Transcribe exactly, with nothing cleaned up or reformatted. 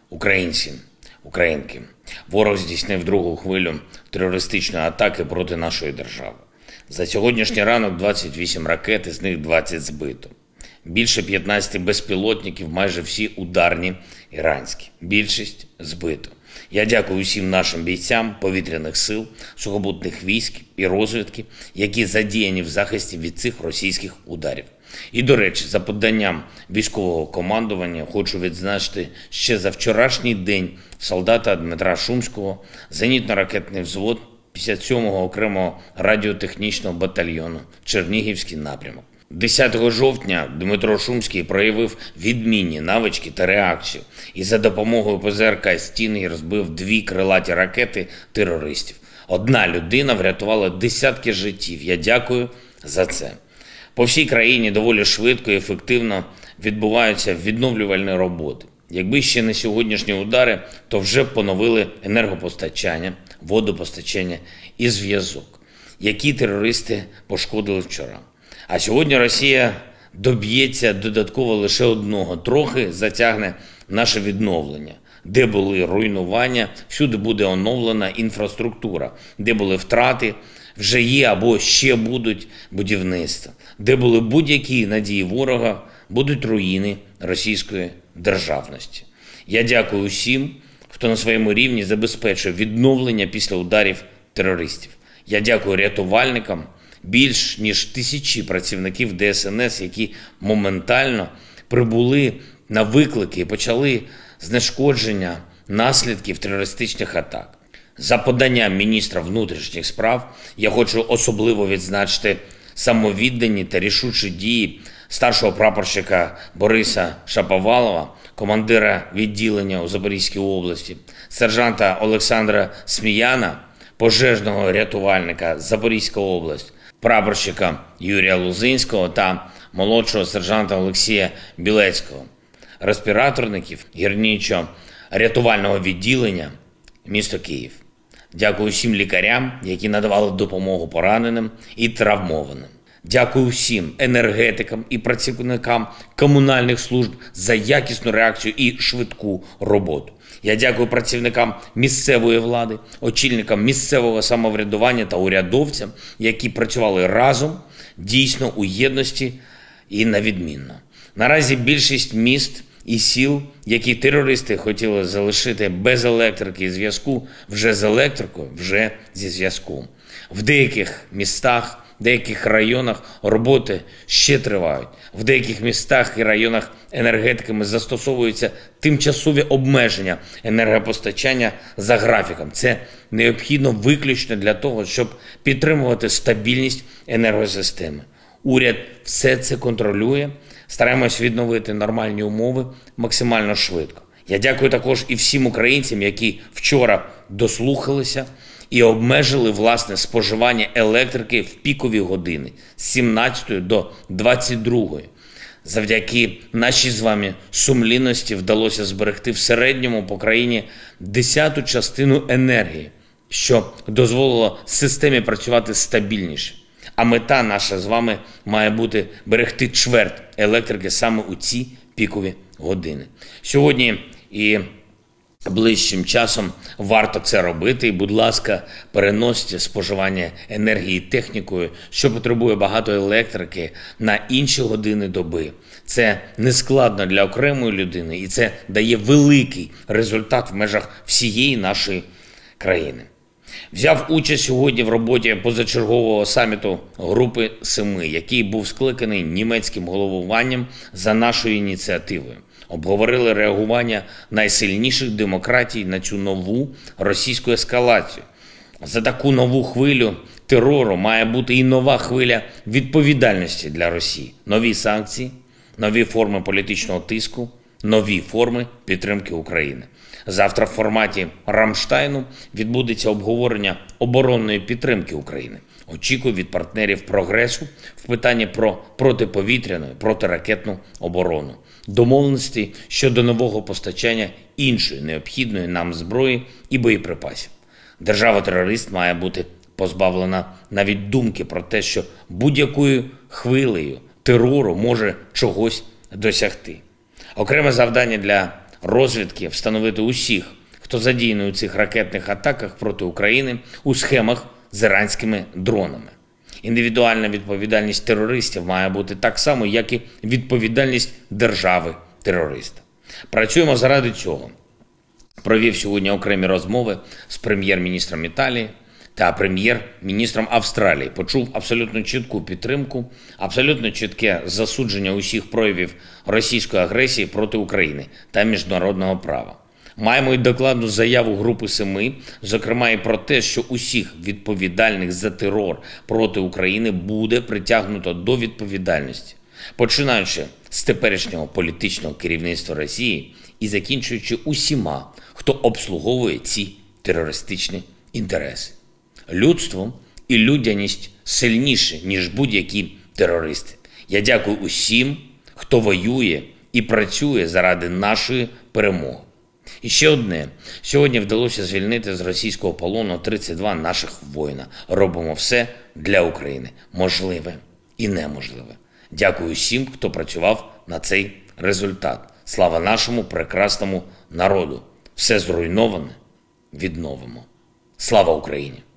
Українці, українки, ворог здійснив другу хвилю терористичної атаки проти нашої держави. За сьогоднішній ранок двадцять вісім ракет, із них двадцять збито. Більше п'ятнадцяти безпілотників, майже всі ударні іранські. Більшість збито. Я дякую усім нашим бійцям повітряних сил, сухопутних військ і розвідки, які задіяні в захисті від цих російських ударів. І, до речі, за поданням військового командування хочу відзначити ще за вчорашній день солдата Дмитра Шумського, зенітно-ракетний взвод п'ятдесят сьомого окремого радіотехнічного батальйону Чернігівський напрямок. десятого жовтня Дмитро Шумський проявив відмінні навички та реакцію і за допомогою ПЗРК «Стінгер» розбив дві крилаті ракети терористів. Одна людина врятувала десятки життів. Я дякую за це. По всій країні доволі швидко і ефективно відбуваються відновлювальні роботи. Якби ще не сьогоднішні удари, то вже б поновили енергопостачання, водопостачання і зв'язок, які терористи пошкодили вчора. А сьогодні Росія доб'ється додатково лише одного, трохи затягне наше відновлення. Де були руйнування, всюди буде оновлена інфраструктура, де були втрати, вже є або ще будуть будівництва, де були будь-які надії ворога, будуть руїни російської державності. Я дякую усім, хто на своєму рівні забезпечує відновлення після ударів терористів. Я дякую рятувальникам, більш ніж тисячі працівників Де Ес Ен Ес, які моментально прибули на виклики і почали знешкодження наслідків терористичних атак. За поданням міністра внутрішніх справ я хочу особливо відзначити самовіддані та рішучі дії старшого прапорщика Бориса Шаповалова, командира відділення у Запорізькій області, сержанта Олександра Сміяна, пожежного рятувальника Запорізька область, прапорщика Юрія Лузинського та молодшого сержанта Олексія Білецького, респіраторників гірничо-рятувального відділення місто Київ. Дякую всім лікарям, які надавали допомогу пораненим і травмованим. Дякую всім енергетикам і працівникам комунальних служб за якісну реакцію і швидку роботу. Я дякую працівникам місцевої влади, очільникам місцевого самоврядування та урядовцям, які працювали разом, дійсно у єдності і навідмінно. Наразі більшість міст і сіл, які терористи хотіли залишити без електрики і зв'язку, вже з електрикою, вже зі зв'язком. В деяких містах, в деяких районах роботи ще тривають. В деяких містах і районах енергетиками застосовуються тимчасові обмеження енергопостачання за графіком. Це необхідно виключно для того, щоб підтримувати стабільність енергосистеми. Уряд все це контролює. Стараємось відновити нормальні умови максимально швидко. Я дякую також і всім українцям, які вчора дослухалися і обмежили власне споживання електрики в пікові години з сімнадцятої до двадцять другої. Завдяки нашій з вами сумлінності вдалося зберегти в середньому по країні десяту частину енергії, що дозволило системі працювати стабільніше. А мета наша з вами має бути берегти чверть електрики саме у ці пікові години. Сьогодні і ближчим часом варто це робити. І, будь ласка, переносьте споживання енергії технікою, що потребує багато електрики, на інші години доби. Це не складно для окремої людини і це дає великий результат в межах всієї нашої країни. Взяв участь сьогодні в роботі позачергового саміту Групи Семи, який був скликаний німецьким головуванням за нашою ініціативою. Обговорили реагування найсильніших демократій на цю нову російську ескалацію. За таку нову хвилю терору має бути і нова хвиля відповідальності для Росії. Нові санкції, нові форми політичного тиску, нові форми підтримки України. Завтра в форматі Рамштайну відбудеться обговорення оборонної підтримки України. Очікую від партнерів прогресу в питанні про протиповітряну і протиракетну оборону. Домовленості щодо нового постачання іншої необхідної нам зброї і боєприпасів. Держава-терорист має бути позбавлена навіть думки про те, що будь-якою хвилею терору може чогось досягти. Окреме завдання для розвідки встановити усіх, хто задіяний у цих ракетних атаках проти України у схемах з іранськими дронами. Індивідуальна відповідальність терористів має бути так само, як і відповідальність держави-терориста. Працюємо заради цього. Провів сьогодні окремі розмови з прем'єр-міністром Італії та прем'єр-міністром Австралії. Почув абсолютно чітку підтримку, абсолютно чітке засудження усіх проявів російської агресії проти України та міжнародного права. Маємо і докладну заяву Групи Семи, зокрема і про те, що усіх відповідальних за терор проти України буде притягнуто до відповідальності, починаючи з теперішнього політичного керівництва Росії і закінчуючи усіма, хто обслуговує ці терористичні інтереси. Людство і людяність сильніші, ніж будь-які терористи. Я дякую усім, хто воює і працює заради нашої перемоги. І ще одне. Сьогодні вдалося звільнити з російського полону тридцять два наших воїна. Робимо все для України. Можливе і неможливе. Дякую всім, хто працював на цей результат. Слава нашому прекрасному народу. Все зруйноване відновимо. Слава Україні!